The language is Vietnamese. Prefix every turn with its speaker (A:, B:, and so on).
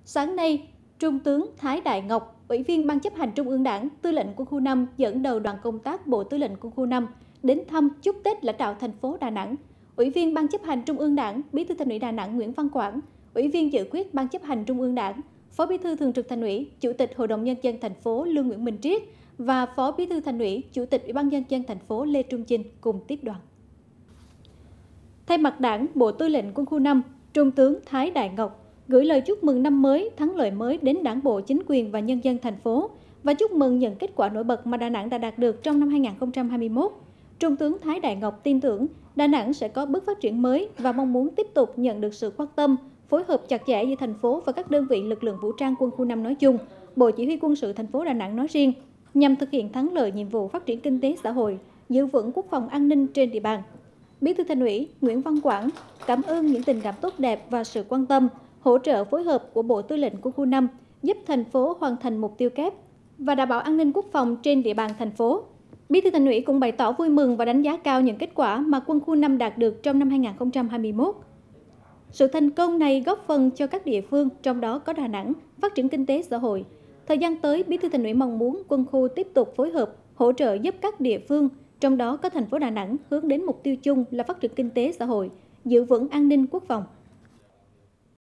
A: Sáng nay, Trung tướng Thái Đại Ngọc, Ủy viên Ban chấp hành Trung ương Đảng, Tư lệnh Quân khu 5 dẫn đầu đoàn công tác Bộ Tư lệnh Quân khu 5 đến thăm chúc Tết lãnh đạo thành phố Đà Nẵng. Ủy viên Ban chấp hành Trung ương Đảng, Bí thư Thành ủy Đà Nẵng Nguyễn Văn Quảng, Ủy viên dự khuyết Ban chấp hành Trung ương Đảng, Phó Bí thư Thường trực Thành ủy, Chủ tịch Hội đồng Nhân dân thành phố Lương Nguyễn Minh Triết và Phó Bí thư Thành ủy, Chủ tịch Ủy ban Nhân dân thành phố Lê Trung Chinh cùng tiếp đoàn. Thay mặt Đảng, Bộ Tư lệnh Quân khu 5, Trung tướng Thái Đại Ngọc gửi lời chúc mừng năm mới, thắng lợi mới đến Đảng bộ, chính quyền và nhân dân thành phố và chúc mừng những kết quả nổi bật mà Đà Nẵng đã đạt được trong năm 2021. Trung tướng Thái Đại Ngọc tin tưởng Đà Nẵng sẽ có bước phát triển mới và mong muốn tiếp tục nhận được sự quan tâm, phối hợp chặt chẽ giữa thành phố và các đơn vị lực lượng vũ trang Quân khu 5 nói chung, Bộ Chỉ huy Quân sự thành phố Đà Nẵng nói riêng, nhằm thực hiện thắng lợi nhiệm vụ phát triển kinh tế xã hội, giữ vững quốc phòng an ninh trên địa bàn. Bí thư Thành ủy Nguyễn Văn Quảng cảm ơn những tình cảm tốt đẹp và sự quan tâm, hỗ trợ phối hợp của Bộ Tư lệnh Quân khu 5 giúp thành phố hoàn thành mục tiêu kép và đảm bảo an ninh quốc phòng trên địa bàn thành phố. Bí thư Thành ủy cũng bày tỏ vui mừng và đánh giá cao những kết quả mà Quân khu 5 đạt được trong năm 2021. Sự thành công này góp phần cho các địa phương, trong đó có Đà Nẵng, phát triển kinh tế xã hội. Thời gian tới, Bí thư Thành ủy mong muốn quân khu tiếp tục phối hợp, hỗ trợ giúp các địa phương, trong đó có thành phố Đà Nẵng hướng đến mục tiêu chung là phát triển kinh tế xã hội, giữ vững an ninh quốc phòng.